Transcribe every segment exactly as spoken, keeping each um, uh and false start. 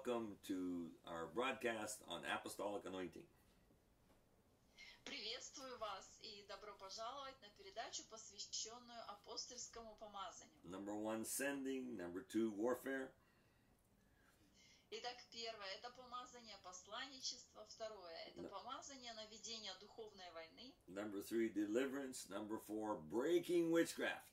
welcome to our broadcast on apostolic anointing. Приветствую вас и добро пожаловать на передачу, посвященную апостольскому помазанию. Number one, sending. Number two, warfare. Итак, первое – это помазание посланничества. Второе – это Да. помазание на ведение духовной войны. Number three, deliverance. Number four, breaking witchcraft.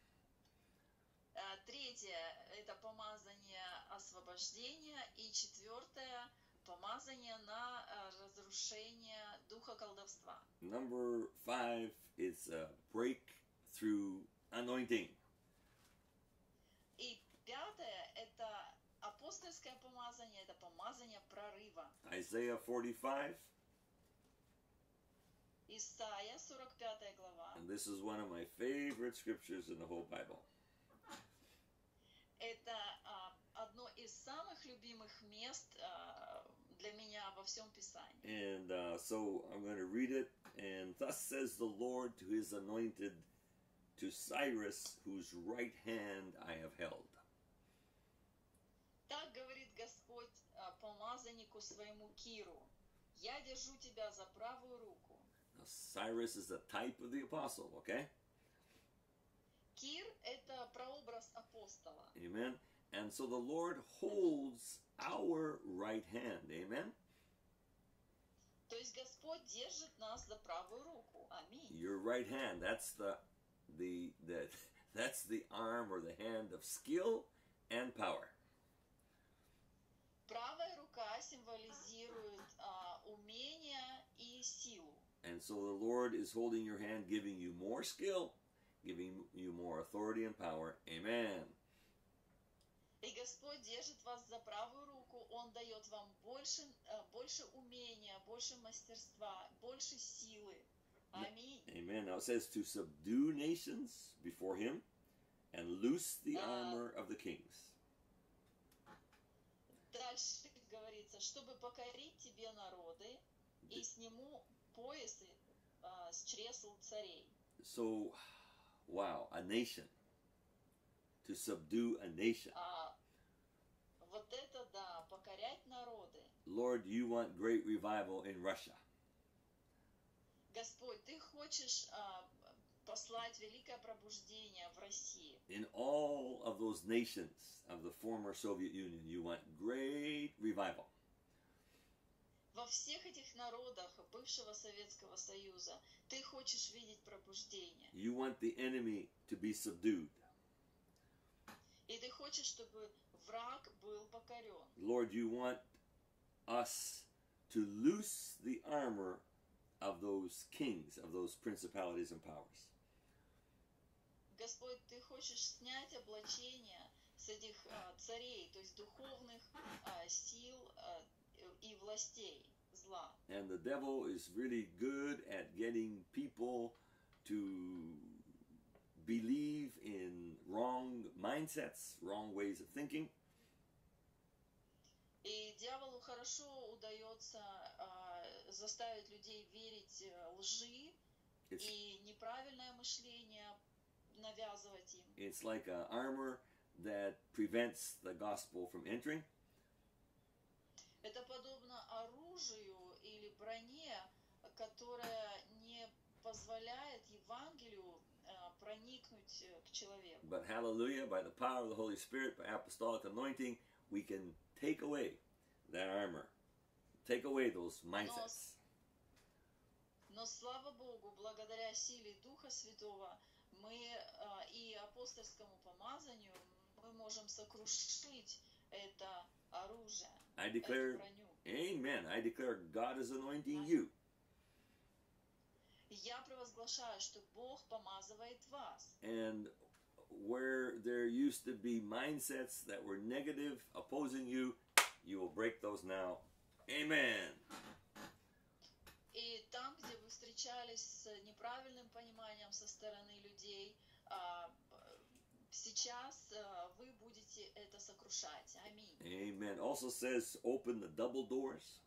А, Третье – это помазание освобождения. И четвертое – помазание на а, разрушение духа колдовства. Number five is a breakthrough anointing. И пятое – это апостольское помазание, это помазание прорыва. Isaiah forty-five, Исайя, сорок пятая глава. and this is one of my favorite scriptures in the whole Bible. Это а, одно из самых любимых мест а, для меня во всем Писании. And uh, so I'm going to read it. And thus says the Lord to his anointed, to Cyrus, whose right hand I have held. Так говорит Господь а, помазаннику своему Киру: «Я держу тебя за правую руку». Now, Cyrus is a type of the apostle, okay? Кир – это прообраз апостола. Amen. And so the Lord holds our right hand. Amen. То есть Господь держит нас за правую руку. Аминь. Your right hand, that's the the the that's the arm or the hand of skill and power. Правая рука символизирует а, умение и силу. And so the Lord is holding your hand, giving you more skill, giving you more authority and power. Amen. И Господь держит вас за правую руку. Он дает вам больше, а, больше умения, больше мастерства, больше силы. Аминь. Amen. Now it says to subdue nations before him and loose the Uh, armor of the kings. Дальше говорится, чтобы покорить тебе народы и сниму поясы а, с чресл царей. So, wow, a nation. To subdue a nation. А вот это да, покорять народы. Lord, you want great revival in Russia. Господь, ты хочешь а, послать великое пробуждение в России. In all of those nations of the former Soviet Union, you want great revival. Во всех этих народах бывшего Советского Союза ты хочешь видеть пробуждение. You want the enemy to be subdued. И ты хочешь, чтобы враг был покорен. Lord, you want us to loose the armor of those kings, of those principalities and powers. Господь, ты хочешь снять облачение с этих а, царей, то есть духовных а, сил а, и властей зла. And the devil is really good at getting people to believe in wrong mindsets, wrong ways of thinking. И дьяволу хорошо удается а, заставить людей верить э, лжи It's, и неправильное мышление навязывать им. it's like an armor that prevents the gospel from entering. Это подобно оружию или броне, которая не позволяет Евангелию а, проникнуть э, к человеку. But hallelujah, by the power of the Holy Spirit, by apostolic anointing, we can take away that armor, take away those mindsets. Но слава Богу, благодаря силе Духа Святого мы а, и апостольскому помазанию мы можем сокрушить это оружие, I эту declare, броню. amen, I declare God is anointing you. И я провозглашаю, что Бог помазывает вас. And where there used to be mindsets that were negative, opposing you, you will break those now. Amen. И там, где вы встречались с неправильным пониманием со стороны людей, а, сейчас а, вы будете это сокрушать. Аминь. Amen. Also says, open the double doors.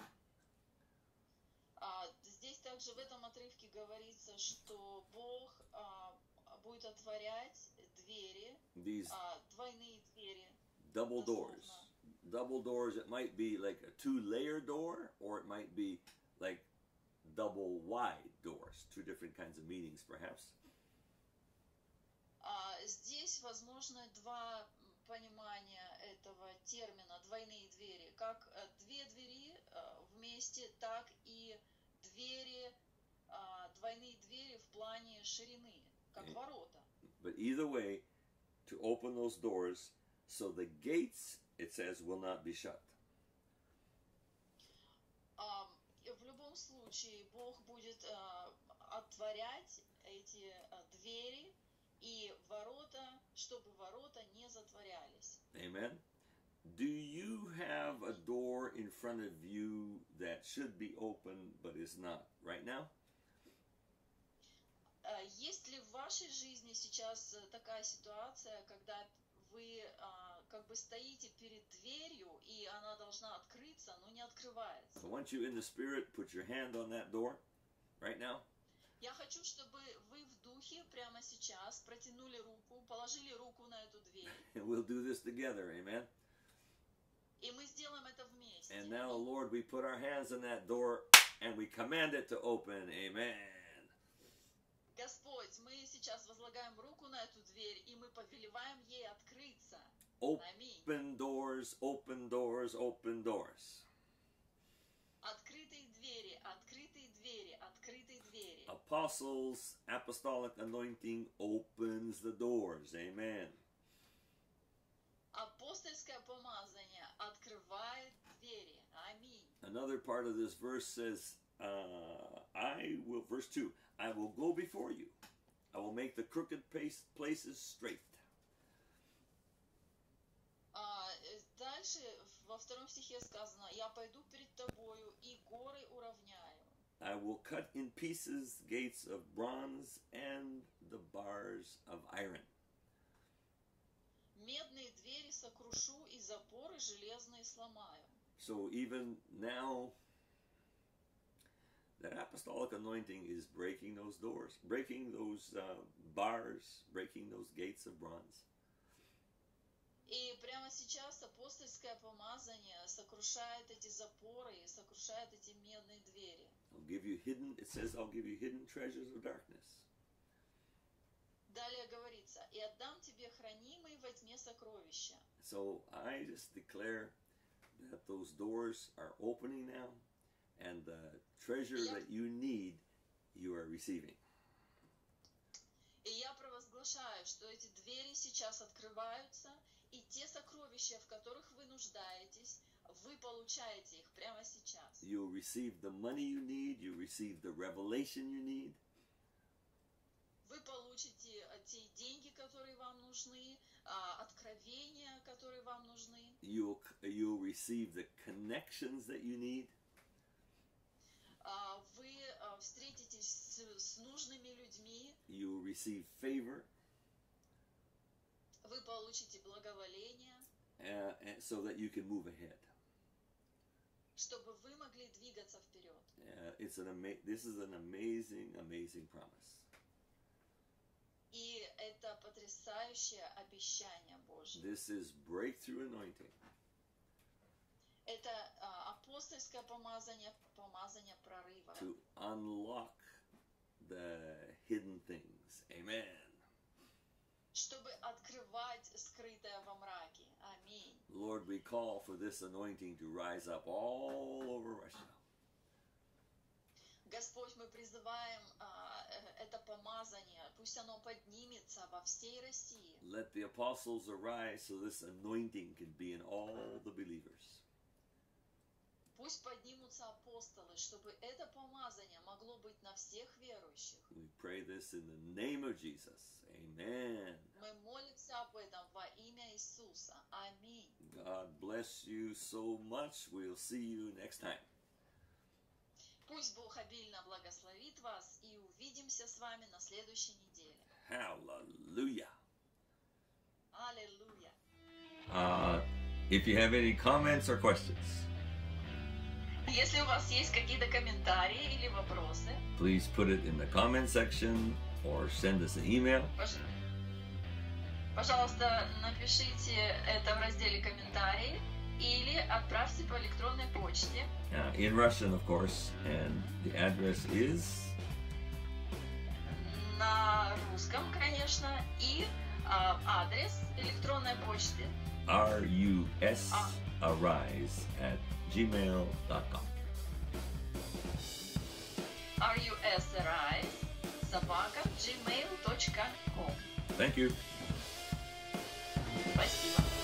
А, Здесь также в этом отрывке говорится, что Бог а, будет отворять двери, These а, двойные двери, double дословно. doors. double doors, it might be like a two-layer door, or it might be like double wide doors. Two different kinds of meanings, perhaps. А, здесь возможно два понимания этого термина «двойные двери». Как э, две двери э, вместе, так и двери, э, двойные двери в плане ширины, как Okay. ворота. But either way, to open those doors, so the gates, it says, will not be shut. А, и в любом случае Бог будет э, отворять эти э, двери и ворота, чтобы ворота не затворялись. Amen. Do you have a door in front of you that should be open but is not right now? Э, Есть ли в вашей жизни сейчас э, такая ситуация, когда вы а, как бы стоите перед дверью, и она должна открыться, но не открывается? I want you in the spirit, put your hand on that door right now. Я хочу, чтобы вы в духе прямо сейчас протянули руку, положили руку на эту дверь, And we'll do this together, amen. и мы сделаем это вместе. And now, Lord, we put our hands on that door and we command it to open, amen. Господь, мы сейчас возлагаем руку на эту дверь, и мы повелеваем ей открыться. Аминь. Open doors, open doors, open doors. Открытые двери, открытые двери, открытые двери. Apostles' apostolic anointing opens the doors, amen. Апостольское помазание открывает двери. Аминь. Another part of this verse says, uh, I will, verse two, I will go before you. I will make the crooked place, places straight. А, э, дальше во втором стихе сказано: «Я пойду перед тобою и горы уравняю». I will cut in pieces gates of bronze and the bars of iron. Медные двери сокрушу, и запоры железные сломаю. So even now, that apostolic anointing is breaking those doors, breaking those uh, bars, breaking those gates of bronze. И прямо сейчас апостольское помазание сокрушает эти запоры, сокрушает эти медные двери. I'll give you hidden, it says, I'll give you hidden treasures of darkness. Далее говорится: «И отдам тебе хранимые во тьме сокровища». So I just declare that those doors are opening now, and the treasure Yeah. that you need, you are receiving. И я провозглашаю, что эти двери сейчас открываются, и те сокровища, в которых вы нуждаетесь, вы получаете их прямо сейчас. You'll receive the money you need, you receive the revelation you need, Вы получите э, те деньги, которые вам нужны, а, откровения, которые вам нужны. you'll, you'll receive the connections that you need, А, Вы а, встретитесь с, с нужными людьми, you'll receive favor, вы получите благоволение, uh, and so that you can move ahead. чтобы вы могли двигаться вперед. Uh, it's an ama- this is an amazing, amazing promise. И это потрясающее обещание Божье. This is breakthrough anointing. Это а, апостольское помазание, помазание прорыва. To unlock the hidden things. Amen. Чтобы открывать скрытое во мраке. Аминь. Lord, we call for this anointing to rise up all over Russia. Господь, мы призываем а, э, это помазание, пусть оно поднимется во всей России. Let the apostles arise so this anointing can be in all the believers. Пусть поднимутся апостолы, чтобы это помазание могло быть на всех верующих. We pray this in the name of Jesus. Amen. Мы молимся об этом во имя Иисуса. Аминь. God bless you so much. We'll see you next time. Пусть Бог обильно благословит вас, и увидимся с вами на следующей неделе. Hallelujah. Аллилуйя. Uh, if you have any comments or questions, Если у вас есть какие-то комментарии или вопросы, please put it in the comment section or send us an email. пож- пожалуйста, напишите это в разделе комментарии или отправьте по электронной почте. Uh, in Russian, of course, and the address is На русском, конечно, и а, адрес электронной почты rusarise at gmail dot com. rusrise собака gmail точка com. Thank you. Спасибо.